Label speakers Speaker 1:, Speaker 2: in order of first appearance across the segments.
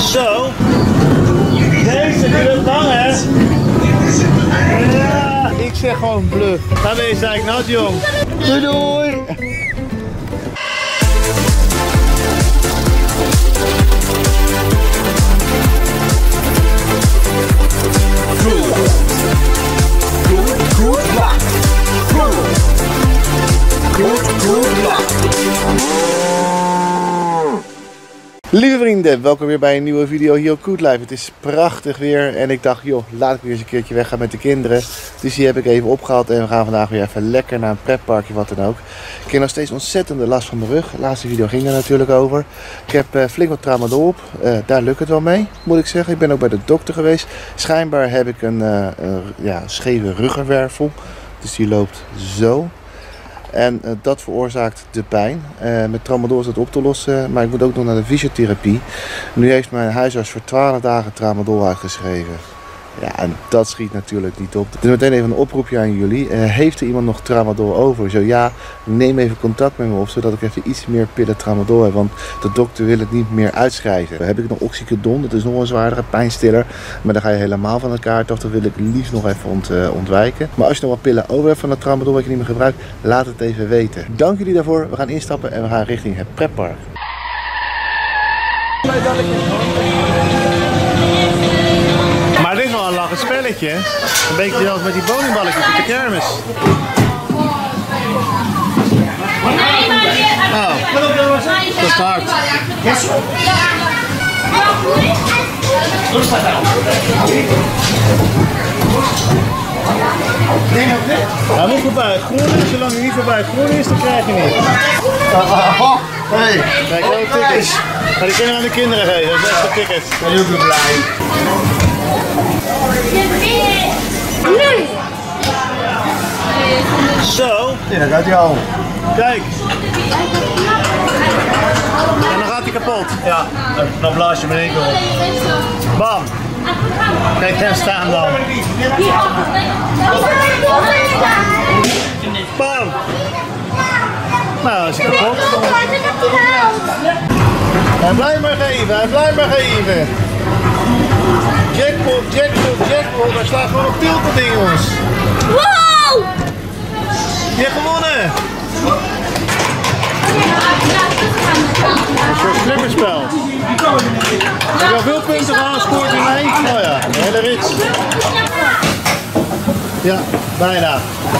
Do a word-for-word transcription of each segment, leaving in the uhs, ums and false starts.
Speaker 1: Zo. Deze duurt lang, hè? Ja, ik zeg gewoon bluff. Daar ben je eigenlijk nat, jong. Doei doei. Lieve vrienden, welkom weer bij een nieuwe video hier op Good Life. Het is prachtig weer en ik dacht, joh, laat ik weer eens een keertje weggaan met de kinderen. Dus die heb ik even opgehaald en we gaan vandaag weer even lekker naar een pretparkje, wat dan ook. Ik heb nog steeds ontzettende last van mijn rug. De laatste video ging er natuurlijk over. Ik heb uh, flink wat tramadol op. Uh, daar lukt het wel mee, moet ik zeggen. Ik ben ook bij de dokter geweest. Schijnbaar heb ik een uh, uh, ja, scheve ruggenwervel. Dus die loopt zo. En uh, dat veroorzaakt de pijn. Uh, met tramadol is dat op te lossen, maar ik moet ook nog naar de fysiotherapie. Nu heeft mijn huisarts voor twaalf dagen tramadol uitgeschreven. Ja, en dat schiet natuurlijk niet op. Dus meteen even een oproepje aan jullie. Uh, heeft er iemand nog tramadol over? Zo ja, neem even contact met me op, zodat ik even iets meer pillen tramadol heb. Want de dokter wil het niet meer uitschrijven. Dan heb ik nog oxycodon, dat is nog een zwaardere pijnstiller. Maar dan ga je helemaal van elkaar. Toch, dat wil ik liefst nog even ont, uh, ontwijken. Maar als je nog wat pillen over hebt van dat tramadol wat je niet meer gebruikt, laat het even weten. Dank jullie daarvoor. We gaan instappen en we gaan richting het pretpark. Maar dit is wel een lachend spelletje. Een beetje zelfs met die bowlingballetjes op de kermis. Oh, dat is hard. Hij moet voorbij groen is, zolang hij niet voorbij groen is, dan krijg je niet. Hey, kijk, ook tickets. Ga die kinderen aan de kinderen geven, dat is echt een ticket. Ik ben heel blij. Zo. Ja, dat gaat hij al. Kijk. En dan gaat hij kapot. Ja, dan blaas je hem in één keer op. Bam. Kijk hem staan dan. Bam. Nou, is hij kapot. Hij blijft maar geven, hij blijft maar geven. Jackpot, jackpot, jackpot. Hij slaat gewoon op tilt ding, jongens.
Speaker 2: Wow!
Speaker 1: Je hebt gewonnen. Een soort flipperspel. Heb je al veel punten gehaald, scoort hij mee? Oh ja, een hele rits. Ja, bijna.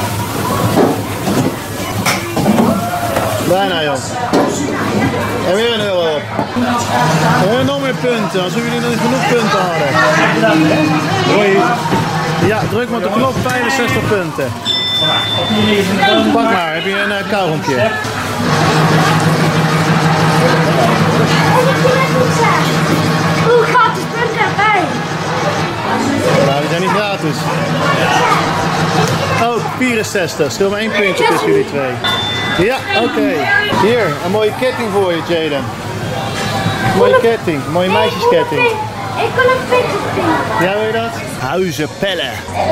Speaker 1: Bijna, joh. En weer een euro op. En nog meer punten, alsof jullie nog niet genoeg punten hadden. Hoi. Ja, druk maar op de knop, vijfenzestig punten. Pak maar, heb je een uh, kauwgompje.
Speaker 2: Hoe gratis punten erbij?
Speaker 1: Nou, die zijn niet gratis. Oh, vierenzestig. Schil maar één puntje tussen jullie twee. Ja, oké. Okay. Hier, een mooie ketting voor je, Jaden. Een mooie ketting, een mooie meisjesketting.
Speaker 2: Ik kan een pitje.
Speaker 1: Ja, wil je dat? Huizenpellen.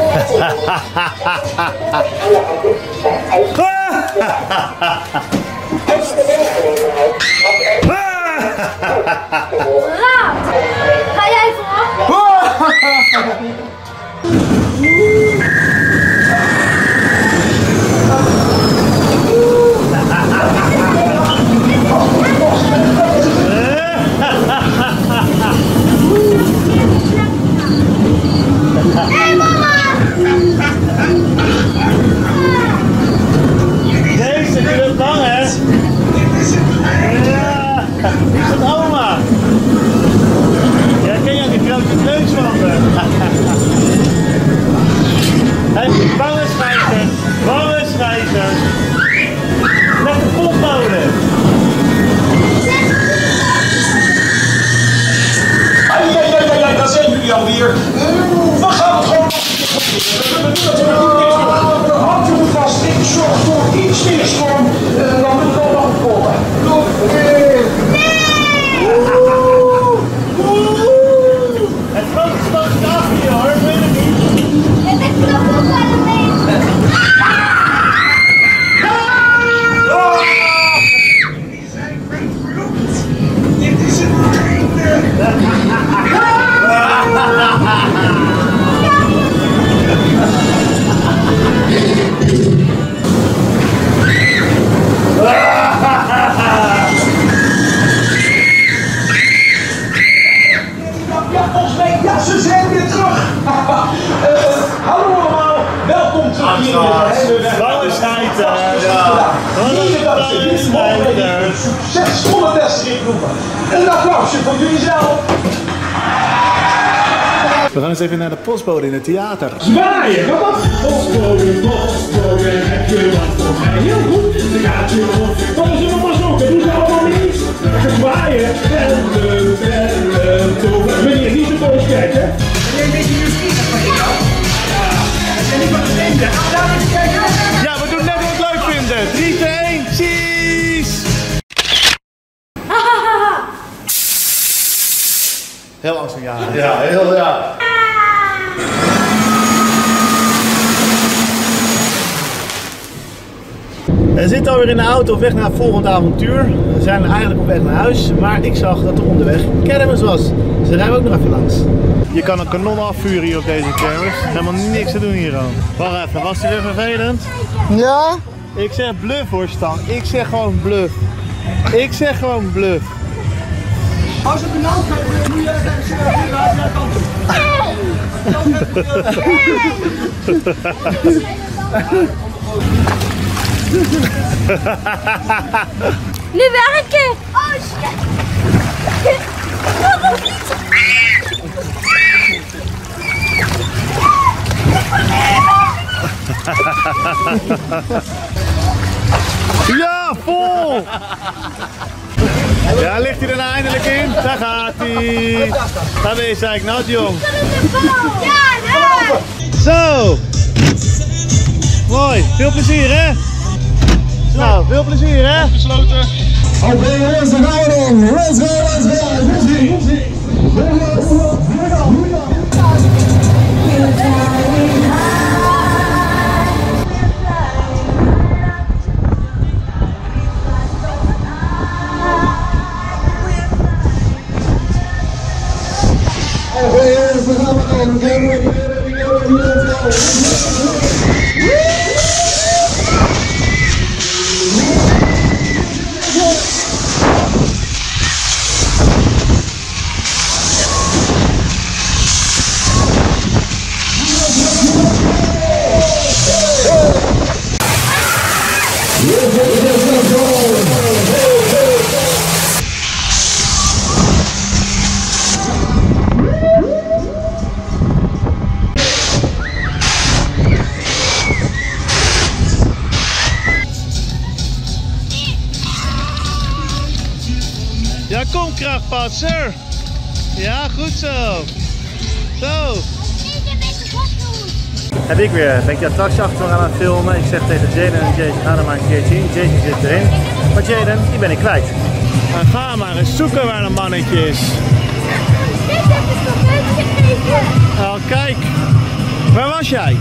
Speaker 2: Raad! Ga jij voor? Hé mama!
Speaker 1: Deze duurt lang, hè? Ja, is het oma? Ja, ken je die grote neuswanden? Hé, wangen schijten, wangen schijten. Met de pot houden.
Speaker 3: Ja, ja, ja, ja, daar zijn jullie alweer. We gaan het gewoon. De handje moet vast. Ik zorg voor iets meer storm. Dan moet het wel komen.
Speaker 1: Het grote stad is af.
Speaker 3: zin roepen. Een applausje voor jullie zelf.
Speaker 1: We gaan eens even naar de postbode in het theater.
Speaker 3: Zwaaien, kom op! Postbode, postbode, heb je wat voor mij? Heel goed, dan gaat je op. Kom eens op, maar zo, dat doen ze allemaal niet. Zwaaien, bellen, bellen, tover. Meneer, niet zo boos kijken. Ben je een beetje nieuwsgierig van je dan? Ja, en ik wat vinden. Laat eens kijken.
Speaker 1: Ja, we doen net wat we leuk vinden. drie, twee, één, cheese! Heel angstig, ja. Ja, heel ja. We zitten alweer in de auto op weg naar het volgende avontuur. We zijn eigenlijk op weg naar huis, maar ik zag dat er onderweg kermis was. Dus daar rijden we ook nog even langs. Je kan een kanon afvuren hier op deze kermis. Helemaal niks te doen hier aan. Wacht even, was die weer vervelend? Ja? Ik zeg bluff hoor Stan, ik zeg gewoon bluff. Ik zeg gewoon bluff.
Speaker 3: Als het een auto is, moet je even zeggen, laat naar kant
Speaker 2: Nu werken! Oh shit!
Speaker 1: Ja, vol! Ja, ligt hij er nou eindelijk in? Daar gaat hij! Daar ben je zeker nat, jong.
Speaker 2: Ja, nou!
Speaker 1: Zo! Mooi, veel plezier hè? Nou, veel plezier hè?
Speaker 3: Gesloten. Oké jongens, daar gaan we dan. Let's go, let's go.
Speaker 1: Ja, kom krachtpatser. Ja, goed zo. Zo. Heb ik weer, ben ik de attractie achter aan het filmen. Ik zeg tegen Jaden en Jason, ga er maar een keertje in. Jason zit erin. Maar Jaden, die ben ik kwijt. Maar ga maar eens zoeken waar een mannetje is.
Speaker 2: Dit heb ik nog nooit gekregen.
Speaker 1: Oh, kijk. Waar was jij?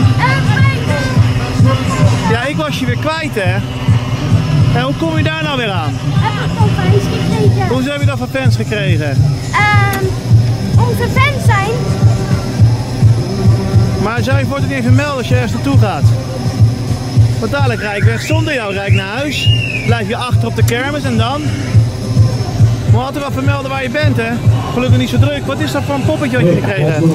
Speaker 1: Ja, ik was je weer kwijt, hè? En hoe kom je daar nou weer aan?
Speaker 2: Heb ik nog fans gekregen.
Speaker 1: Hoezo heb je dat van fans gekregen?
Speaker 2: Um, onze fans zijn.
Speaker 1: Maar zou je voor het niet even melden als je ergens naartoe gaat? Want dadelijk rijd ik weg zonder jou, rijd ik naar huis. Blijf je achter op de kermis en dan? Maar altijd wel vermelden waar je bent, hè? Gelukkig niet zo druk. Wat is dat voor een poppetje wat je gekregen?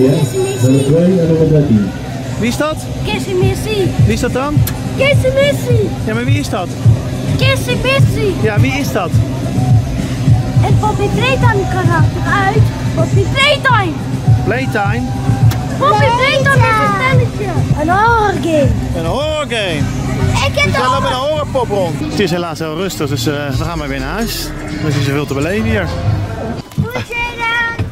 Speaker 1: Wie is dat?
Speaker 2: Kissy Missy.
Speaker 1: Wie is dat dan?
Speaker 2: Kissy Missy.
Speaker 1: Ja, maar wie is dat?
Speaker 2: Kissy Missy.
Speaker 1: Ja, wie is dat?
Speaker 2: Het Poppy Playtime karakter uit Poppy Playtime.
Speaker 1: Playtime?
Speaker 2: Poppy Playtime is een spelletje. Een horror game.
Speaker 1: Een horror game.
Speaker 2: Ik heb
Speaker 1: Jij loopt met een
Speaker 2: de
Speaker 1: horrorpop rond. Het is helaas heel rustig, dus uh, we gaan maar weer naar huis. Er is niet zoveel te beleven hier.
Speaker 2: Doei Jaden.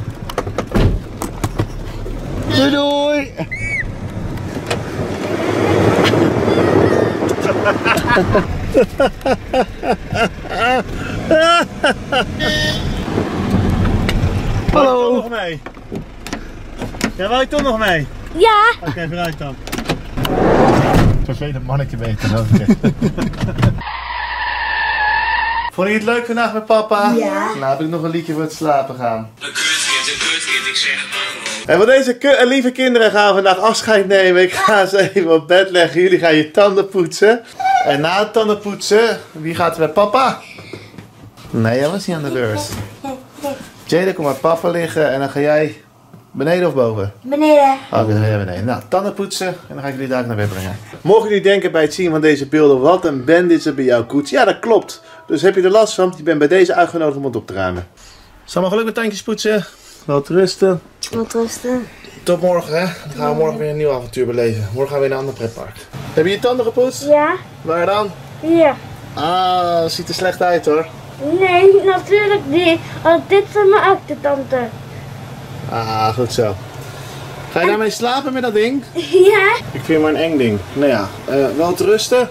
Speaker 1: Doei doei! Hallo! Wou je toch nog mee? Ja, wou je toch nog mee?
Speaker 2: Ja.
Speaker 1: Oké, okay, vooruit dan. Vervelend mannetje beter dan. Vond je het leuk vandaag met papa?
Speaker 2: Ja.
Speaker 1: Nou heb ik nog een liedje voor het slapen gaan.
Speaker 4: Een kutkind, een kutkind, ik zeg maar.
Speaker 1: En van deze ke- lieve kinderen gaan we vandaag afscheid nemen. Ik ga ze even op bed leggen. Jullie gaan je tanden poetsen. En na het tanden poetsen, wie gaat er bij papa? Nee, jij was niet aan de beurt. Jaden, kom bij papa liggen en dan ga jij beneden of boven?
Speaker 2: Beneden.
Speaker 1: Oh, dan ga jij beneden. Nou, tanden poetsen en dan ga ik jullie daar naar bed brengen. Mogen jullie denken bij het zien van deze beelden, wat een band is er bij jouw koets? Ja, dat klopt. Dus heb je er last van, je bent bij deze uitgenodigd om het op te ruimen. Zal maar geluk met tandjes poetsen. Wel te rusten.
Speaker 2: Wat rusten.
Speaker 1: Tot morgen, hè. Dan gaan we morgen weer een nieuw avontuur beleven. Morgen gaan we weer naar een ander pretpark. Heb je je tanden gepoetst?
Speaker 2: Ja.
Speaker 1: Waar dan?
Speaker 2: Hier.
Speaker 1: Ah, ziet er slecht uit hoor.
Speaker 2: Nee, natuurlijk niet. Want dit zijn mijn achtertanden.
Speaker 1: Ah, goed zo. Ga je daarmee slapen met dat ding?
Speaker 2: Ja.
Speaker 1: Ik vind het maar een eng ding. Nou ja, uh, wel te rusten.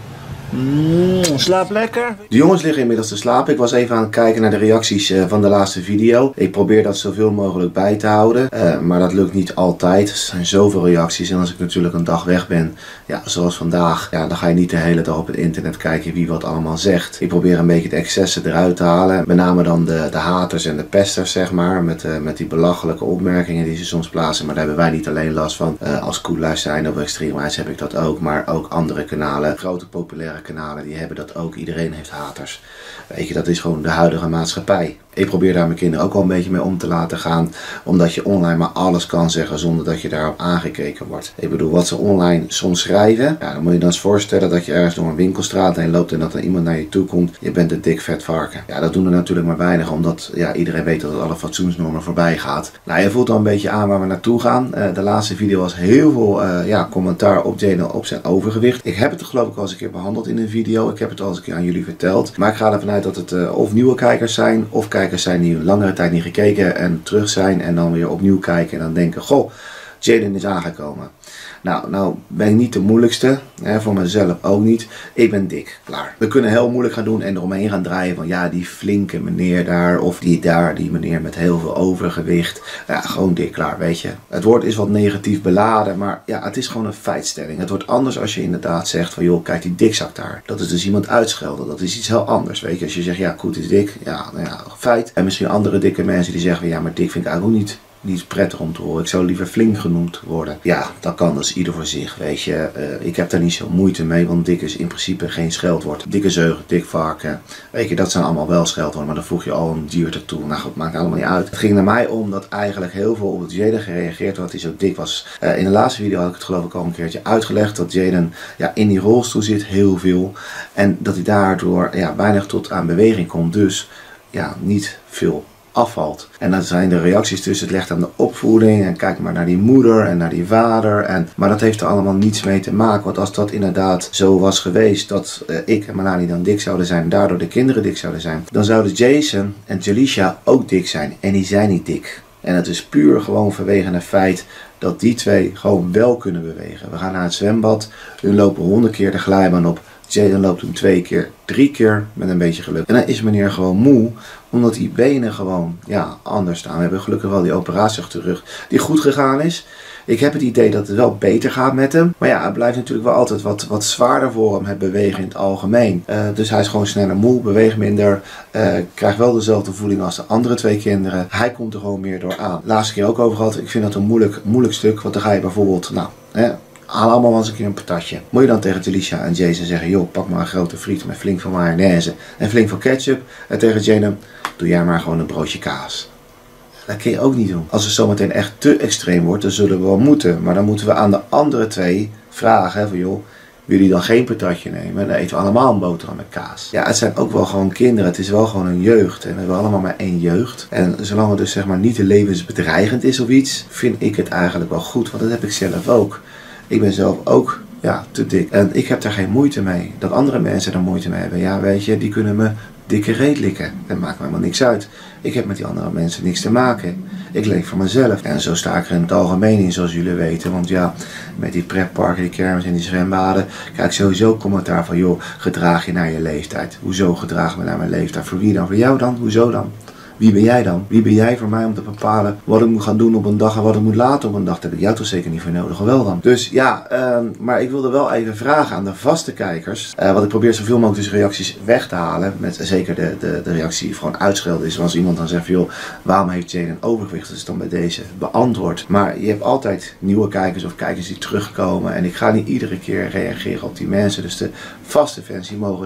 Speaker 1: Mm, slaap lekker. De jongens liggen inmiddels te slapen. Ik was even aan het kijken naar de reacties uh, van de laatste video. Ik probeer dat zoveel mogelijk bij te houden. Uh, maar dat lukt niet altijd. Er zijn zoveel reacties. En als ik natuurlijk een dag weg ben, ja, zoals vandaag, ja, dan ga je niet de hele dag op het internet kijken wie wat allemaal zegt. Ik probeer een beetje de excessen eruit te halen. Met name dan de, de haters en de pesters, zeg maar. Met, uh, met die belachelijke opmerkingen die ze soms plaatsen. Maar daar hebben wij niet alleen last van. Uh, als Cool Life zijn of Extreme Rides heb ik dat ook. Maar ook andere kanalen, grote populaire kanalen, die hebben dat ook. Iedereen heeft haters. Weet je, dat is gewoon de huidige maatschappij. Ik probeer daar mijn kinderen ook wel een beetje mee om te laten gaan. Omdat je online maar alles kan zeggen zonder dat je daarop aangekeken wordt. Ik bedoel, wat ze online soms schrijven. Ja, dan moet je dan eens voorstellen dat je ergens door een winkelstraat heen loopt en dat er iemand naar je toe komt. Je bent een dik vet varken. Ja, dat doen er natuurlijk maar weinig. Omdat ja, iedereen weet dat het alle fatsoensnormen voorbij gaat. Nou, je voelt al een beetje aan waar we naartoe gaan. Uh, de laatste video was heel veel uh, ja, commentaar op Jaden op zijn overgewicht. Ik heb het geloof ik al eens een keer behandeld in een video. Ik heb het al eens een keer aan jullie verteld. Maar ik ga ervan uit dat het uh, of nieuwe kijkers zijn of kijkers zijn die een langere tijd niet gekeken en terug zijn en dan weer opnieuw kijken en dan denken, goh, Jaden is aangekomen. Nou, nou ben ik niet de moeilijkste, hè, voor mezelf ook niet. Ik ben dik, klaar. We kunnen heel moeilijk gaan doen en eromheen gaan draaien van ja, die flinke meneer daar of die daar, die meneer met heel veel overgewicht. Ja, gewoon dik, klaar, weet je. Het woord is wat negatief beladen, maar ja, het is gewoon een feitstelling. Het wordt anders als je inderdaad zegt van joh, kijk die dikzak daar. Dat is dus iemand uitschelden, dat is iets heel anders, weet je. Als je zegt ja, Koet is dik, ja, nou ja, feit. En misschien andere dikke mensen die zeggen ja, maar dik vind ik eigenlijk ook niet. Niet prettig om te horen. Ik zou liever flink genoemd worden. Ja, dat kan dus ieder voor zich, weet je. Uh, ik heb daar niet zo moeite mee, want dik is in principe geen scheldwoord. Dikke zeug, dik varken. Weet je, dat zijn allemaal wel scheldwoorden, maar dan voeg je al een dier ertoe. Nou goed, maakt allemaal niet uit. Het ging naar mij om dat eigenlijk heel veel op het Jaden gereageerd had, hij zo dik was. Uh, in de laatste video had ik het geloof ik al een keertje uitgelegd dat Jaden ja, in die rolstoel zit, heel veel. En dat hij daardoor ja, weinig tot aan beweging komt. Dus ja, niet veel afvalt. En dan zijn de reacties tussen het legt aan de opvoeding en kijk maar naar die moeder en naar die vader. En, maar dat heeft er allemaal niets mee te maken. Want als dat inderdaad zo was geweest dat uh, ik en Melanie dan dik zouden zijn en daardoor de kinderen dik zouden zijn, dan zouden Jason en Jalisha ook dik zijn. En die zijn niet dik. En het is puur gewoon vanwege het feit dat die twee gewoon wel kunnen bewegen. We gaan naar het zwembad, hun lopen honderd keer de glijbaan op. Jaden loopt hem twee keer, drie keer met een beetje geluk. En dan is meneer gewoon moe, omdat die benen gewoon ja, anders staan. We hebben gelukkig wel die operatie achter de rug die goed gegaan is. Ik heb het idee dat het wel beter gaat met hem. Maar ja, het blijft natuurlijk wel altijd wat, wat zwaarder voor hem, het bewegen in het algemeen. Uh, dus hij is gewoon sneller moe, beweegt minder. Uh, krijgt wel dezelfde voeding als de andere twee kinderen. Hij komt er gewoon meer door aan. Laatste keer ook over gehad. Ik vind dat een moeilijk, moeilijk stuk. Want dan ga je bijvoorbeeld, nou, hè, haal allemaal wel eens een keer een patatje. Moet je dan tegen Jalisha en Jason zeggen, joh, pak maar een grote friet met flink veel mayonaise en flink veel ketchup. En tegen Jaden, doe jij maar gewoon een broodje kaas. Dat kun je ook niet doen. Als het zometeen echt te extreem wordt, dan zullen we wel moeten. Maar dan moeten we aan de andere twee vragen, hè, van joh, wil je dan geen patatje nemen? Dan eten we allemaal een boterham met kaas. Ja, het zijn ook wel gewoon kinderen. Het is wel gewoon een jeugd. En we hebben allemaal maar één jeugd. En zolang het dus zeg maar niet te levensbedreigend is of iets, vind ik het eigenlijk wel goed. Want dat heb ik zelf ook. Ik ben zelf ook ja, te dik. En ik heb daar geen moeite mee. Dat andere mensen er moeite mee hebben. Ja, weet je, die kunnen me dikke reet likken. Dat maakt me helemaal niks uit. Ik heb met die andere mensen niks te maken. Ik leef voor mezelf. En zo sta ik er in het algemeen in, zoals jullie weten. Want ja, met die pretparken, die kermis en die zwembaden, krijg ik sowieso commentaar van, joh, gedraag je naar je leeftijd. Hoezo gedraag ik me naar mijn leeftijd? Voor wie dan? Voor jou dan? Hoezo dan? Wie ben jij dan? Wie ben jij voor mij om te bepalen wat ik moet gaan doen op een dag en wat ik moet laten op een dag? Daar heb ik jou toch zeker niet voor nodig, wel dan? Dus ja, uh, maar ik wilde wel even vragen aan de vaste kijkers. Uh, want ik probeer zoveel mogelijk dus reacties weg te halen. Met zeker de, de, de reactie die gewoon uitschelden is. Als iemand dan zegt, joh, waarom heeft Jaden overgewicht? Dat is dan bij deze beantwoord. Maar je hebt altijd nieuwe kijkers of kijkers die terugkomen. En ik ga niet iedere keer reageren op die mensen. Dus de vaste fans die mogen dat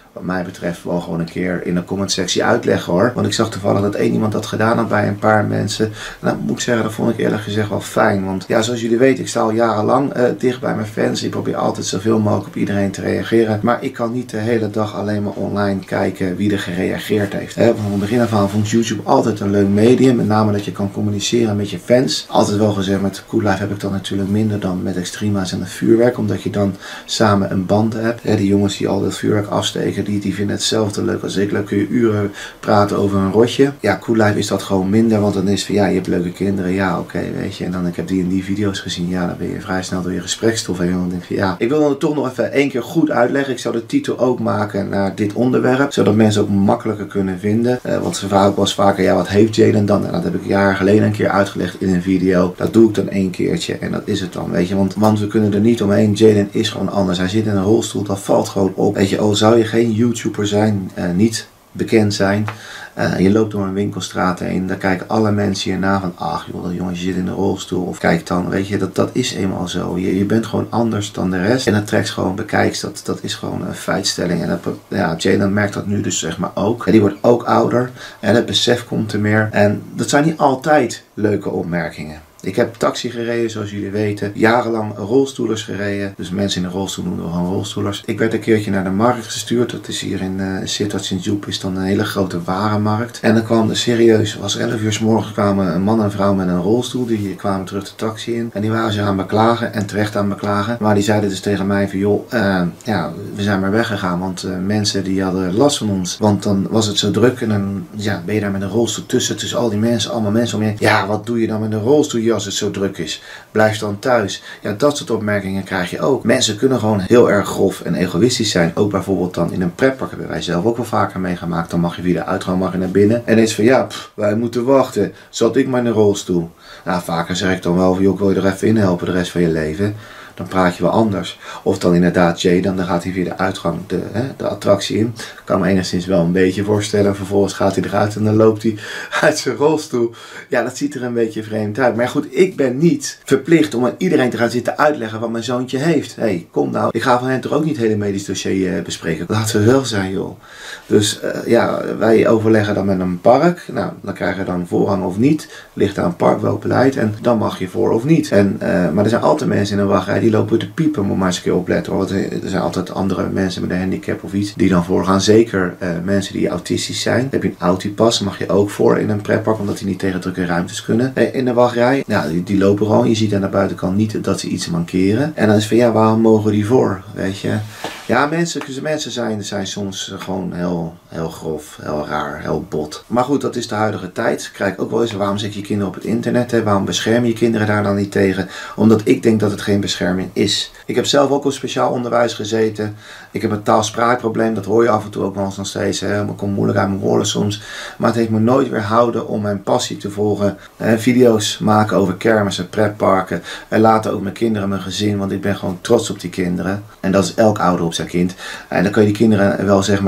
Speaker 1: wat mij betreft wel gewoon een keer in de comment sectie uitleggen hoor. Want ik zag toevallig dat één iemand dat gedaan had bij een paar mensen. Nou moet ik zeggen, dat vond ik eerlijk gezegd wel fijn. Want ja, zoals jullie weten, ik sta al jarenlang uh, dicht bij mijn fans. Ik probeer altijd zoveel mogelijk op iedereen te reageren. Maar ik kan niet de hele dag alleen maar online kijken wie er gereageerd heeft. He, van het begin af aan vond YouTube altijd een leuk medium. Met name dat je kan communiceren met je fans. Altijd wel gezegd, met Cool Life heb ik dan natuurlijk minder dan met Extrema's en het vuurwerk. Omdat je dan samen een band hebt. He, die jongens die al dat vuurwerk afsteken, die, die vinden hetzelfde leuk als ik. Leuk kun je uren praten over een rotje. Ja, Cool Life is dat gewoon minder. Want dan is van ja, je hebt leuke kinderen. Ja, oké, okay, weet je. En dan ik heb die in die video's gezien. Ja, dan ben je vrij snel door je gesprekstof heen. En dan denk je ja, ik wil dan toch nog even één keer goed uitleggen. Ik zou de titel ook maken naar dit onderwerp. Zodat mensen ook makkelijker kunnen vinden. Uh, want ze vragen ook wel eens vaker, ja, wat heeft Jaden dan? En dat heb ik jaren geleden een keer uitgelegd in een video. Dat doe ik dan één keertje. En dat is het dan, weet je. Want, want we kunnen er niet omheen. Jaden is gewoon anders. Hij zit in een rolstoel. Dat valt gewoon op. Weet je, al zou je geen YouTuber zijn, uh, niet bekend zijn. Uh, je loopt door een winkelstraat heen, daar kijken alle mensen hierna van, ach joh, dat jongetje zit in een rolstoel. Of kijk dan, weet je, dat, dat is eenmaal zo. Je, je bent gewoon anders dan de rest. En dat trekt gewoon bekijks, dat, dat is gewoon een feitstelling. En dat, ja, Jaden merkt dat nu dus zeg maar ook. En die wordt ook ouder en het besef komt er meer. En dat zijn niet altijd leuke opmerkingen. Ik heb taxi gereden, zoals jullie weten. Jarenlang rolstoelers gereden. Dus mensen in een rolstoel noemen we gewoon rolstoelers. Ik werd een keertje naar de markt gestuurd. Dat is hier in uh, Sittard Sint-Joep, is dan een hele grote warenmarkt. En dan kwam er serieus, was elf uur 's morgens kwamen een man en vrouw met een rolstoel. Die kwamen terug de taxi in. En die waren zich aan het beklagen en terecht aan het beklagen. Maar die zeiden dus tegen mij van joh, uh, ja, we zijn maar weggegaan. Want uh, mensen die hadden last van ons. Want dan was het zo druk en dan ja, ben je daar met een rolstoel tussen. Tussen al die mensen, allemaal mensen om je heen. Ja, wat doe je dan met een rolstoel als het zo druk is? Blijf dan thuis. Ja, dat soort opmerkingen krijg je ook. Mensen kunnen gewoon heel erg grof en egoïstisch zijn. Ook bijvoorbeeld dan in een pretpark hebben wij zelf ook wel vaker meegemaakt. Dan mag je via de uitgang mag je naar binnen. En is van ja, pff, wij moeten wachten. Zat ik maar in een rolstoel. Nou, vaker zeg ik dan wel van joh, ik wil je er even in helpen de rest van je leven. Dan praat je wel anders. Of dan inderdaad Jay, dan, dan gaat hij via de uitgang de, hè, de attractie in. Ik kan me enigszins wel een beetje voorstellen. Vervolgens gaat hij eruit en dan loopt hij uit zijn rolstoel. Ja, dat ziet er een beetje vreemd uit. Maar goed, ik ben niet verplicht om aan iedereen te gaan zitten uitleggen wat mijn zoontje heeft. Hé, hey, kom nou. Ik ga van hen toch ook niet het hele medisch dossier uh, bespreken. Laten we wel zijn, joh. Dus uh, ja, wij overleggen dan met een park. Nou, dan krijg je dan voorrang of niet. Ligt aan het park welk beleid. En dan mag je voor of niet. En, uh, maar er zijn altijd mensen in een wachtrij die lopen te piepen, moet maar eens een keer opletten. Want er zijn altijd andere mensen met een handicap of iets die dan voorgaan. Zeker uh, mensen die autistisch zijn. Dan heb je een autipas, mag je ook voor in een pretpark, omdat die niet tegen drukke ruimtes kunnen. Uh, in de wachtrij, nou, die, die lopen gewoon. Je ziet aan de buitenkant niet dat ze iets mankeren. En dan is van ja, waarom mogen die voor? Weet je? Ja, mensen, mensen zijn, zijn soms gewoon heel, heel grof, heel raar, heel bot. Maar goed, dat is de huidige tijd. Ik krijg ook wel eens, waarom zet je kinderen op het internet? Hè? Waarom bescherm je kinderen daar dan niet tegen? Omdat ik denk dat het geen bescherming is. Ik heb zelf ook op speciaal onderwijs gezeten. Ik heb een taal-spraakprobleem, dat hoor je af en toe ook wel eens nog steeds. Hè? Ik kom moeilijk uit mijn woorden soms. Maar het heeft me nooit weerhouden om mijn passie te volgen. Hè? Video's maken over kermissen, pretparken. En later ook mijn kinderen, mijn gezin, want ik ben gewoon trots op die kinderen. En dat is elk ouder op zijn kind. En dan kun je die kinderen wel zeg maar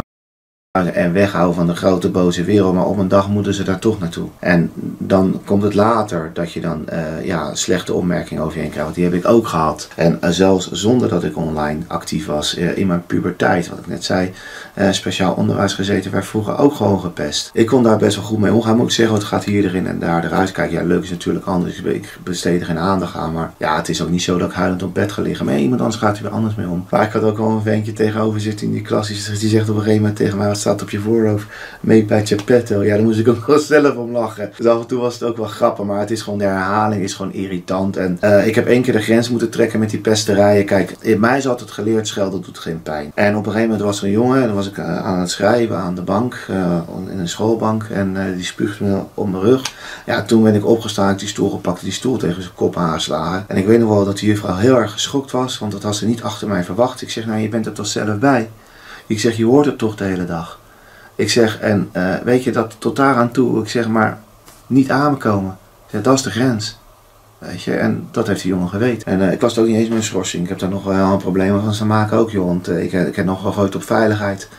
Speaker 1: en weghouden van de grote boze wereld, maar op een dag moeten ze daar toch naartoe. En dan komt het later dat je dan uh, ja, slechte opmerkingen over je heen krijgt, want die heb ik ook gehad. En uh, zelfs zonder dat ik online actief was, uh, in mijn puberteit, wat ik net zei, uh, speciaal onderwijs gezeten, werd vroeger ook gewoon gepest. Ik kon daar best wel goed mee omgaan, moet ik zeggen, want het gaat hier erin en daar eruit. Kijk, ja, leuk is natuurlijk anders, ik besteed er geen aandacht aan, maar ja, het is ook niet zo dat ik huilend op bed ga liggen. Maar iemand anders gaat er weer anders mee om. Maar ik had ook wel een ventje tegenover zitten in die klas, die zegt op een gegeven moment tegen mij, staat op je voorhoofd, mee bij Geppetto. Ja, daar moest ik ook wel zelf om lachen. Dus af en toe was het ook wel grappig, maar het is gewoon, de herhaling is gewoon irritant. En uh, ik heb één keer de grens moeten trekken met die pesterijen. Kijk, in mij is altijd geleerd, schelden doet geen pijn. En op een gegeven moment was er een jongen, en dan was ik uh, aan het schrijven aan de bank, uh, in een schoolbank, en uh, die spuugde me op mijn rug. Ja, toen ben ik opgestaan, ik die stoel gepakt, die stoel tegen zijn kop aangeslagen. En ik weet nog wel dat die juffrouw heel erg geschokt was, want dat had ze niet achter mij verwacht. Ik zeg, nou, je bent er toch zelf bij? Ik zeg, je hoort het toch de hele dag? Ik zeg, en uh, weet je, dat tot daar aan toe, ik zeg maar, niet aankomen. Ja, dat is de grens. Weet je, en dat heeft die jongen geweten. En uh, ik was het ook niet eens met een schorsing. Ik heb daar nog wel een probleem van te maken ook, joh. Want uh, ik, ik heb nog wel gegooid op veiligheid.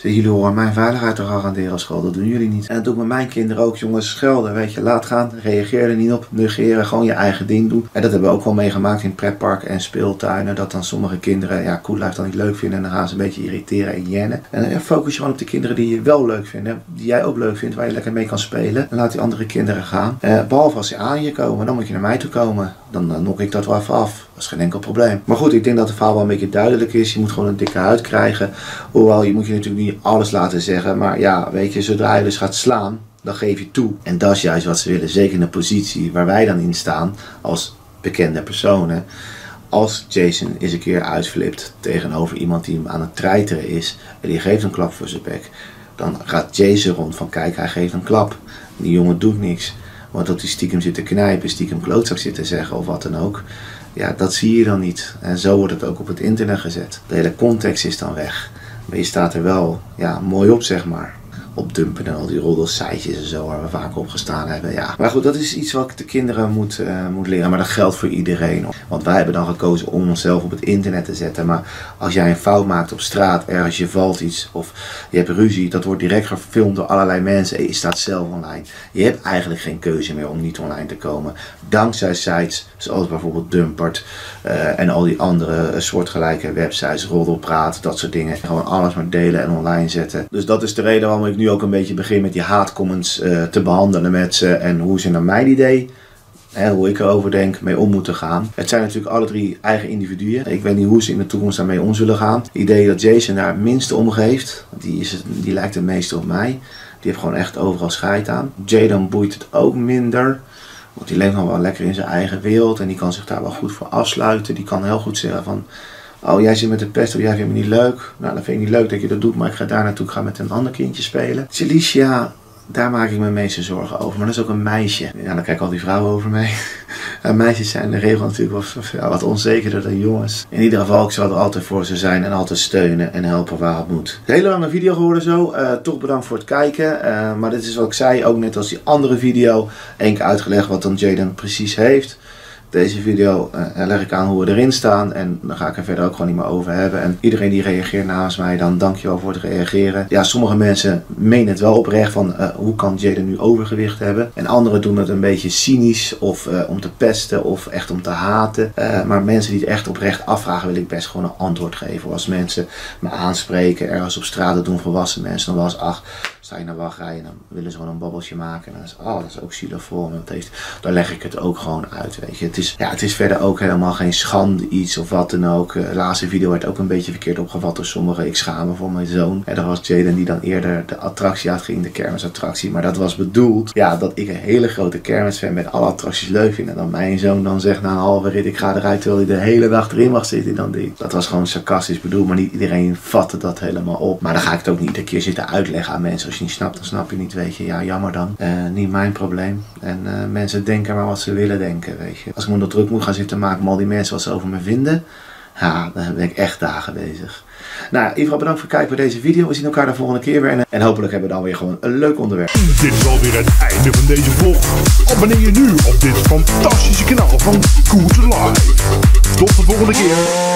Speaker 1: Zeg, jullie horen mijn veiligheid te garanderen als school, dat doen jullie niet. En dat doe ik met mijn kinderen ook, jongens. Schelden, weet je, laat gaan, reageer er niet op, negeren, gewoon je eigen ding doen. En dat hebben we ook wel meegemaakt in pretparken en speeltuinen, dat dan sommige kinderen, ja, Cool Life dan niet leuk vinden en dan gaan ze een beetje irriteren en jennen. En dan focus je gewoon op de kinderen die je wel leuk vinden, die jij ook leuk vindt, waar je lekker mee kan spelen. En laat die andere kinderen gaan. Eh, behalve als ze aan je komen, dan moet je naar mij toe komen. Dan, dan nok ik dat wel even af. Dat is geen enkel probleem. Maar goed, ik denk dat het verhaal wel een beetje duidelijk is. Je moet gewoon een dikke huid krijgen. Hoewel, je moet je natuurlijk niet alles laten zeggen. Maar ja, weet je, zodra je dus gaat slaan, dan geef je toe. En dat is juist wat ze willen. Zeker in de positie waar wij dan in staan, als bekende personen. Als Jason eens een keer uitflipt tegenover iemand die hem aan het treiteren is. En die geeft een klap voor zijn bek. Dan gaat Jason rond van, kijk, hij geeft een klap. Die jongen doet niks. Want dat hij stiekem zit te knijpen, stiekem klootzak zit te zeggen of wat dan ook. Ja, dat zie je dan niet. En zo wordt het ook op het internet gezet. De hele context is dan weg. Maar je staat er wel, ja, mooi op, zeg maar. Op dumpen en al die roddelsitejes en zo waar we vaak op gestaan hebben. Ja. Maar goed, dat is iets wat de kinderen moet, uh, moet leren. Maar dat geldt voor iedereen. Want wij hebben dan gekozen om onszelf op het internet te zetten. Maar als jij een fout maakt op straat, ergens je valt iets of je hebt ruzie, dat wordt direct gefilmd door allerlei mensen en je staat zelf online. Je hebt eigenlijk geen keuze meer om niet online te komen. Dankzij sites zoals bijvoorbeeld Dumpert uh, en al die andere uh, soortgelijke websites, Roddelpraat, dat soort dingen. Gewoon alles maar delen en online zetten. Dus dat is de reden waarom ik nu ook een beetje begin met die haatcomments uh, te behandelen met ze en hoe ze naar mijn idee, hè, hoe ik erover denk, mee om moeten gaan. Het zijn natuurlijk alle drie eigen individuen. Ik weet niet hoe ze in de toekomst daarmee om zullen gaan. Het idee dat Jason daar het minste om geeft, die, is het, die lijkt het meeste op mij. Die heeft gewoon echt overal scheid aan. Jaden boeit het ook minder. Want die leeft nog wel lekker in zijn eigen wereld en die kan zich daar wel goed voor afsluiten. Die kan heel goed zeggen van, oh, jij zit met de pest of jij vindt me niet leuk. Nou, dan vind ik niet leuk dat je dat doet, maar ik ga daar naartoe, ik ga met een ander kindje spelen. Celicia, daar maak ik me meeste zorgen over. Maar dat is ook een meisje. Ja, dan kijken al die vrouwen over mee. En meisjes zijn in de regel natuurlijk wat, ja, wat onzekerder dan jongens. In ieder geval, ik zal er altijd voor ze zijn en altijd steunen en helpen waar het moet. Een hele lange video geworden zo. Uh, toch bedankt voor het kijken. Uh, maar dit is wat ik zei, ook net als die andere video. Eén keer uitgelegd wat dan Jaden precies heeft. Deze video uh, leg ik aan hoe we erin staan en dan ga ik er verder ook gewoon niet meer over hebben. En iedereen die reageert namens mij, dan dankjewel voor het reageren. Ja, sommige mensen menen het wel oprecht van uh, hoe kan Jaden nu overgewicht hebben. En anderen doen het een beetje cynisch of uh, om te pesten of echt om te haten. Uh, maar mensen die het echt oprecht afvragen, wil ik best gewoon een antwoord geven. Als mensen me aanspreken, ergens op straat, dat doen volwassen mensen, dan was ach, sta je naar wachtrij en dan willen ze gewoon een babbeltje maken. En dan is oh, dat is ook zielig voor me. Dat heeft, dan leg ik het ook gewoon uit, weet je. Het is, ja, het is verder ook helemaal geen schande iets of wat dan ook. Uh, de laatste video werd ook een beetje verkeerd opgevat door sommigen. Ik schaam me voor mijn zoon. En dat was Jaden die dan eerder de attractie uitging, de kermisattractie. Maar dat was bedoeld, ja, dat ik een hele grote kermisfan ben, alle attracties leuk vind. En dan mijn zoon dan zegt na een halve rit, ik ga eruit terwijl hij de hele dag erin mag zitten. Dan die. Dat was gewoon sarcastisch bedoeld, maar niet iedereen vatte dat helemaal op. Maar dan ga ik het ook niet iedere keer zitten uitleggen aan mensen. Als je niet snapt, dan snap je niet, weet je. Ja, jammer dan. Uh, niet mijn probleem. En uh, mensen denken maar wat ze willen denken, weet je. Als ik me onder druk moet gaan zitten maken om al die mensen wat ze over me vinden, ja, dan ben ik echt dagen bezig. Nou, in ieder geval bedankt voor het kijken bij deze video. We zien elkaar de volgende keer weer. En, en hopelijk hebben we dan weer gewoon een leuk onderwerp.
Speaker 3: Dit is alweer het einde van deze vlog. Abonneer je nu op dit fantastische kanaal van Good Life. Tot de volgende keer.